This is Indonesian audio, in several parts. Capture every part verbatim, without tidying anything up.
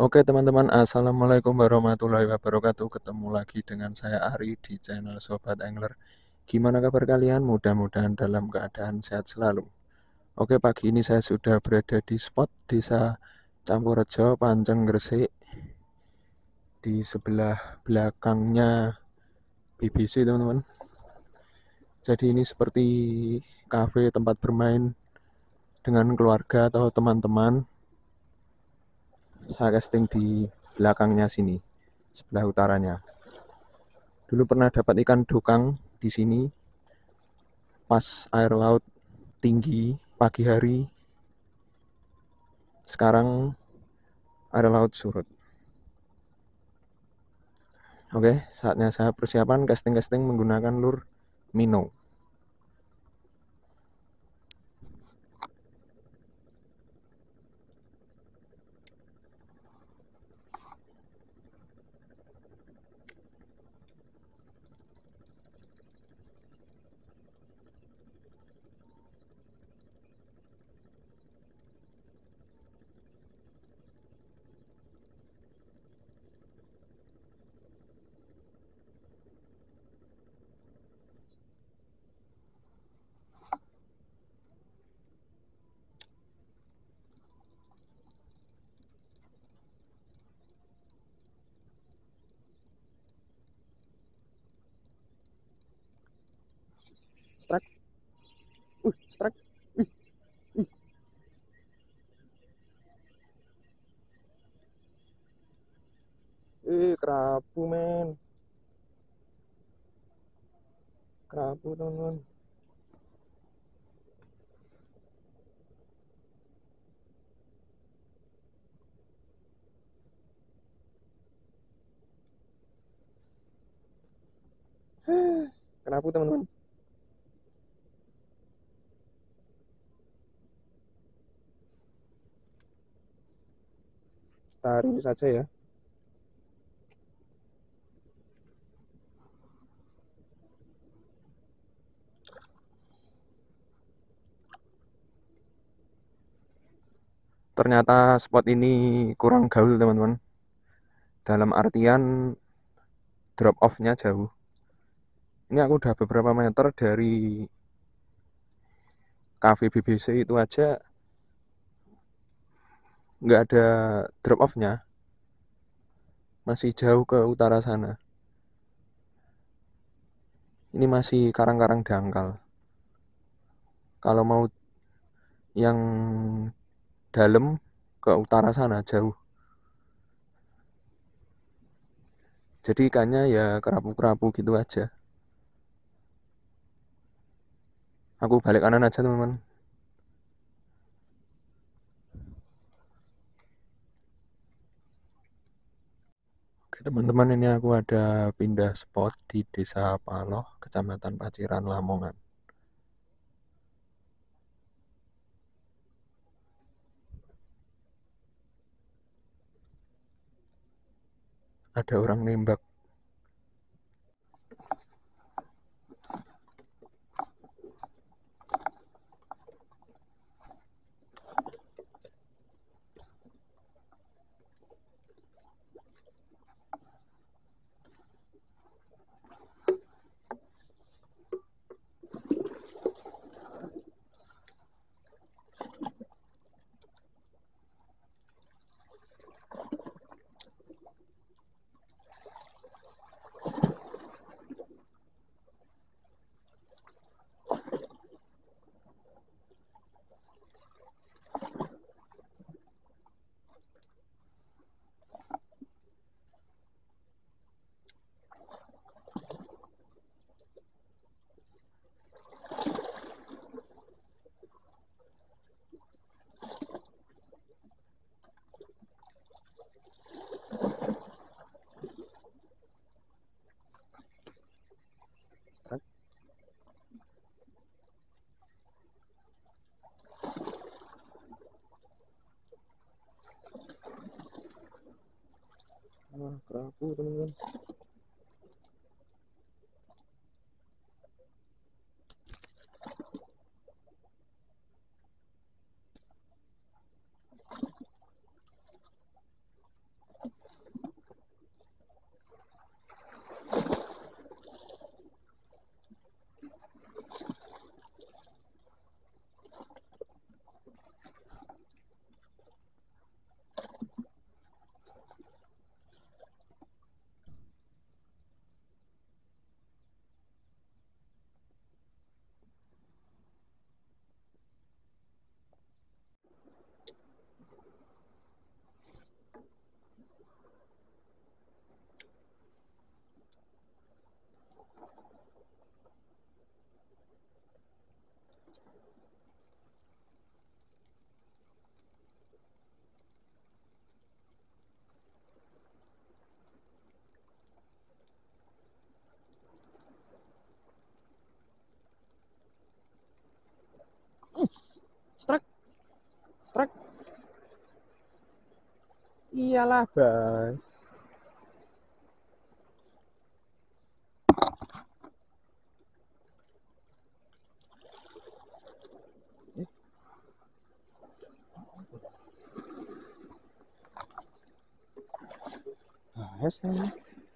Oke teman-teman, assalamualaikum warahmatullahi wabarakatuh. Ketemu lagi dengan saya Ari di channel Sobat Angler. Gimana kabar kalian? Mudah-mudahan dalam keadaan sehat selalu. Oke, pagi ini saya sudah berada di spot desa Campurejo, Panceng, Gresik. Di sebelah belakangnya B B C teman-teman. Jadi ini seperti kafe tempat bermain dengan keluarga atau teman-teman. Saya casting di belakangnya sini, sebelah utaranya. Dulu pernah dapat ikan dokang di sini pas air laut tinggi pagi hari. Sekarang air laut surut. Oke, saatnya saya persiapan casting-casting menggunakan lure minnow. Strike, uh, strike, uh, uh. Eh, kerapu men, kerapu teman-teman. Kerapu teman-teman. Tarik saja ya. Ternyata spot ini kurang gaul teman-teman. Dalam artian drop off-nya jauh. Ini aku udah beberapa meter dari cafe B B C itu aja nggak ada drop off-nya. Masih jauh ke utara sana. Ini masih karang-karang dangkal. Kalau mau yang dalam ke utara sana jauh. Jadi ikannya ya kerapu-kerapu gitu aja. Aku balik kanan aja teman-teman. Oke teman-teman, ini aku ada pindah spot di Desa Paloh, Kecamatan Paciran, Lamongan. Ada orang nembak. Wah, kerapu teman-teman. Strike, strike. Iyalah, Bas. Eh. Bas namanya.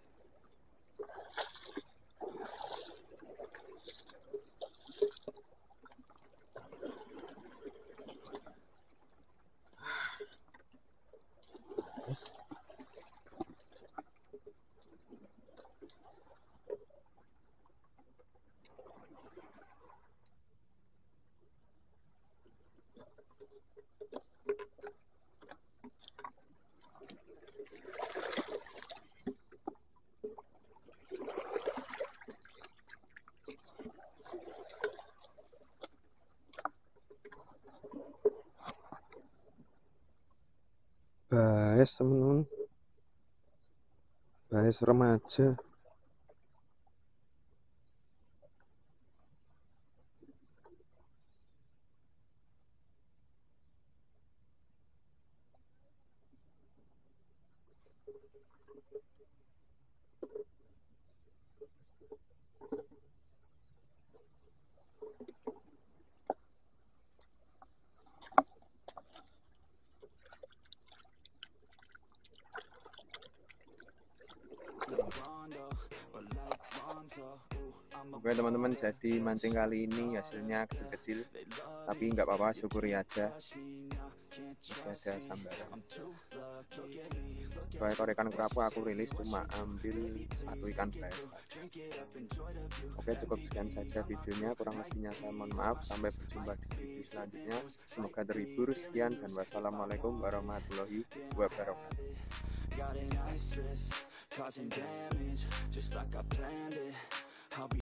Bas. Bas temen-temen. Bas remaja. Oke teman-teman, jadi mancing kali ini hasilnya kecil-kecil, tapi nggak apa-apa, syukuri aja. Masih ada sambaran. Dua ekor ikan kerapu aku rilis cuma ambil satu ikan bas. Oke, cukup sekian saja videonya, kurang lebihnya saya mohon maaf. Sampai berjumpa di video selanjutnya, semoga terhibur. Sekian dan wassalamualaikum warahmatullahi wabarakatuh.